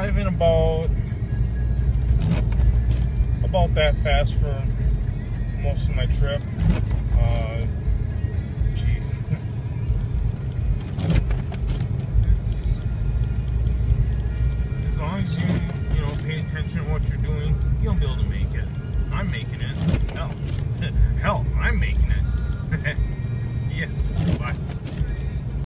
driving about that fast for most of my trip. Geez. As long as you pay attention to what you're doing, you'll be able to make it. I'm making it. Hell, I'm making it.